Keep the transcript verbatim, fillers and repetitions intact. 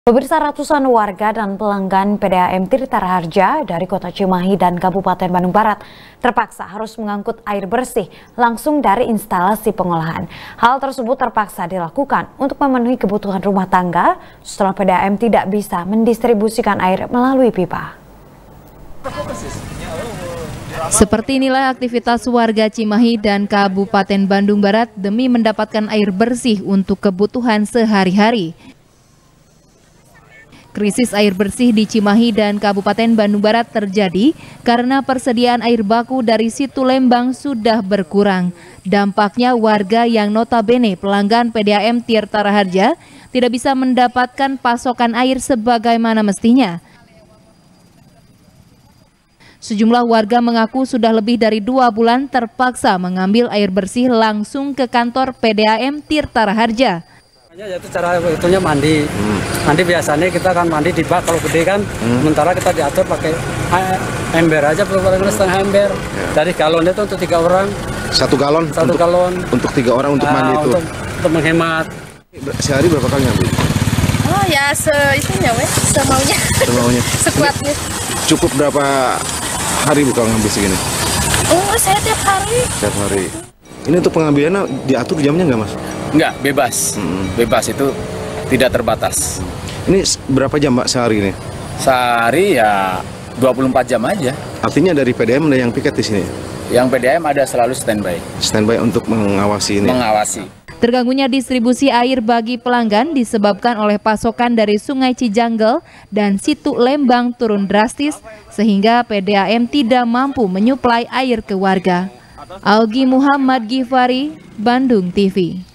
Pemirsa, ratusan warga dan pelanggan P D A M Tirta Raharja dari Kota Cimahi dan Kabupaten Bandung Barat terpaksa harus mengangkut air bersih langsung dari instalasi pengolahan. Hal tersebut terpaksa dilakukan untuk memenuhi kebutuhan rumah tangga setelah P D A M tidak bisa mendistribusikan air melalui pipa. Seperti inilah aktivitas warga Cimahi dan Kabupaten Bandung Barat demi mendapatkan air bersih untuk kebutuhan sehari-hari. Krisis air bersih di Cimahi dan Kabupaten Bandung Barat terjadi karena persediaan air baku dari Situ Lembang sudah berkurang. Dampaknya warga yang notabene pelanggan P D A M Tirta Raharja tidak bisa mendapatkan pasokan air sebagaimana mestinya. Sejumlah warga mengaku sudah lebih dari dua bulan terpaksa mengambil air bersih langsung ke kantor P D A M Tirta Raharja. Yaitu cara itunya mandi. Hmm. Mandi biasanya kita kan mandi di bak kalau gede kan, hmm. sementara kita diatur pakai ember aja, paling setengah ember. Ya. Dari galon itu untuk tiga orang. Satu galon. Satu untuk, galon. Untuk tiga orang untuk nah, mandi itu. Untuk, untuk menghemat. Sehari berapa kali ngambil? Oh ya, se itunya weh, semaunya. Semaunya. Sekuatnya. Cukup berapa hari bu kalau ngambil segini? Oh, saya tiap hari. Tiap hari. Ini untuk pengambilannya diatur jamnya nggak mas? Enggak, bebas. Hmm. Bebas itu tidak terbatas. Ini berapa jam Mbak sehari ini? Sehari ya dua puluh empat jam aja. Artinya dari P D A M ada yang piket di sini? Yang P D A M ada selalu standby. Standby untuk mengawasi ini? Mengawasi. Terganggunya distribusi air bagi pelanggan disebabkan oleh pasokan dari Sungai Cijanggel dan Situ Lembang turun drastis sehingga P D A M tidak mampu menyuplai air ke warga. Algi Muhammad Gifari, Bandung T V.